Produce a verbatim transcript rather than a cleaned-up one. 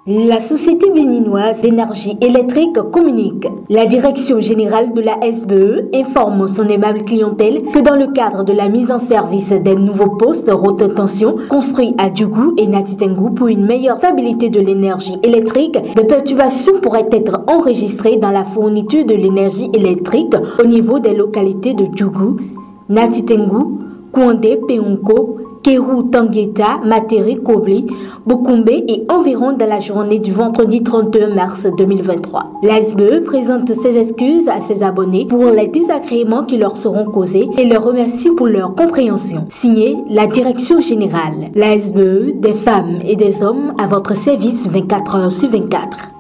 La Société béninoise d'énergie électrique communique. La direction générale de la S B E informe son aimable clientèle que dans le cadre de la mise en service des nouveaux postes haute tension construits à Djougou et Natitengou pour une meilleure stabilité de l'énergie électrique, des perturbations pourraient être enregistrées dans la fourniture de l'énergie électrique au niveau des localités de Djougou, Natitengou, Kouandé, Peonko, Kérou, Tangueta, Matéré, Kobli, Bokoumbe et environ dans la journée du vendredi trente et un mars deux mille vingt-trois. La S B E présente ses excuses à ses abonnés pour les désagréments qui leur seront causés et leur remercie pour leur compréhension. Signé la Direction Générale. La S B E, des femmes et des hommes à votre service vingt-quatre heures sur vingt-quatre.